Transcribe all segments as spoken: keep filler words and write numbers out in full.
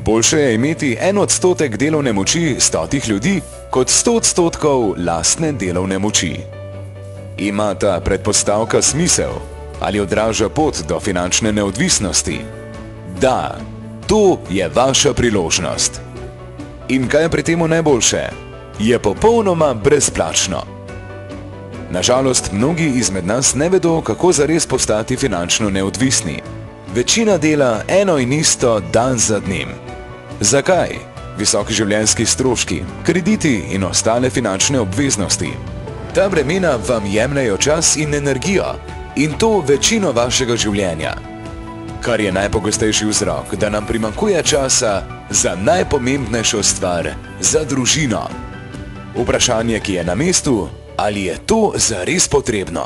Boljše je imeti en odstotek delovne moči stotih ljudi, kot sto odstotkov lastne delovne moči. Ima ta predpostavka smisel? Ali odraža pot do finančne neodvisnosti? Da, to je vaša priložnost. In kaj je pri temu najboljše? Je popolnoma brezplačno. Nažalost, mnogi izmed nas ne vedo, kako zares postati finančno neodvisni. Večina dela eno in isto dan za dnem. Zakaj? Visoki življenjski stroški, krediti in ostale finančne obveznosti. Ta bremena vam jemljejo čas in energijo, in to večino vašega življenja. Kar je najpogostejši vzrok, da nam primanjkuje časa za najpomembnejšo stvar, za družino. Vprašanje, ki je na mestu, ali je to zares potrebno?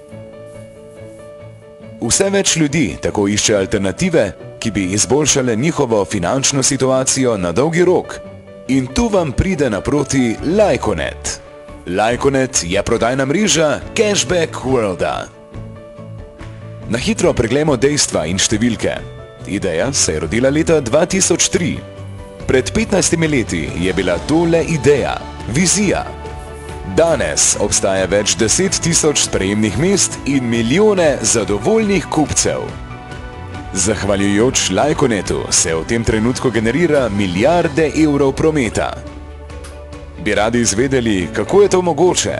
Vse več ljudi tako išče alternative, ki bi izboljšale njihovo finančno situacijo na dolgi rok. In tu vam pride naproti Lajkonet. Lajkonet je prodajna mreža Cashback Worlda. Na hitro preglejmo dejstva in številke. Ideja se je rodila leta dva tisoč tri. Pred petnajstimi leti je bila to le ideja, vizija. Danes obstaja več deset tisoč sprejemnih mest in milijone zadovoljnih kupcev. Zahvaljujoč Lajkonetu se v tem trenutku generira milijarde evrov prometa. Bi radi izvedeli, kako je to mogoče?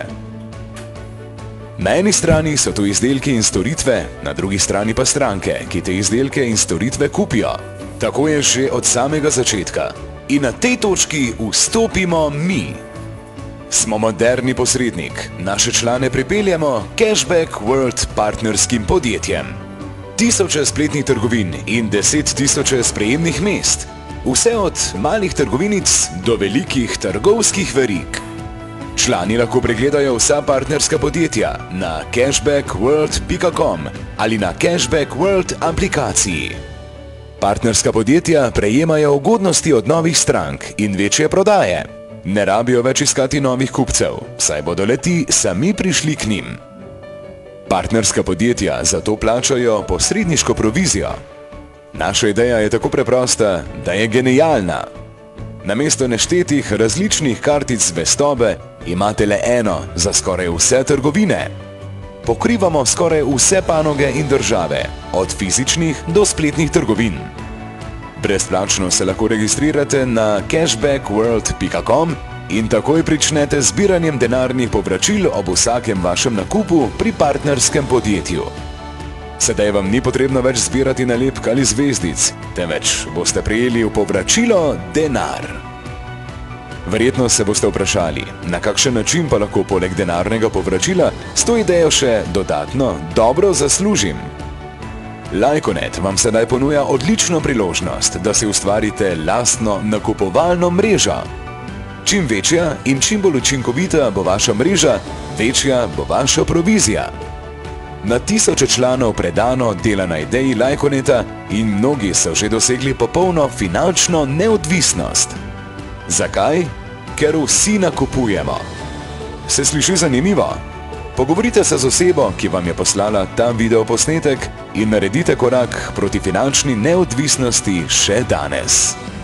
Na eni strani so tu izdelki in storitve, na drugi strani pa stranke, ki te izdelke in storitve kupijo. Tako je že od samega začetka. In na tej točki vstopimo mi. Smo moderni posrednik. Naše člane pripeljemo Cashback World partnerskim podjetjem. Tisoče spletnih trgovin in deset tisoče sprejemnih mest. Vse od malih trgovinic do velikih trgovskih verig. Člani lahko pregledajo vsa partnerska podjetja na cashback world pika com ali na Cashback World aplikaciji. Partnerska podjetja prejemajo ugodnosti od novih strank in večje prodaje. Ne rabijo več iskati novih kupcev, saj bodo le-ti sami prišli k njim. Partnerska podjetja zato plačajo posredniško provizijo. Naša ideja je tako preprosta, da je genialna. Namesto neštetih različnih kartic zvestobe imate le eno za skoraj vse trgovine. Pokrivamo skoraj vse panoge in države, od fizičnih do spletnih trgovin. Brezplačno se lahko registrirate na cashback world pika com in takoj pričnete z zbiranjem denarnih povračil ob vsakem vašem nakupu pri partnerskem podjetju. Sedaj vam ni potrebno več zbirati nalepk ali zvezdic, temveč boste prejeli v povračilo denar. Verjetno se boste vprašali, na kakšen način pa lahko poleg denarnega povračila s to idejo še dodatno dobro zaslužim. Lajkonet vam sedaj ponuja odlično priložnost, da si ustvarite lastno nakupovalno mrežo. Čim večja in čim bolj učinkovita bo vaša mreža, večja bo vaša provizija. Na tisoče članov predano dela na ideji Lajkoneta in mnogi so že dosegli popolno finančno neodvisnost. Zakaj? Ker vsi nakupujemo. Se sliši zanimivo? Pogovorite se z osebo, ki vam je poslala ta videoposnetek in naredite korak proti finančni neodvisnosti še danes.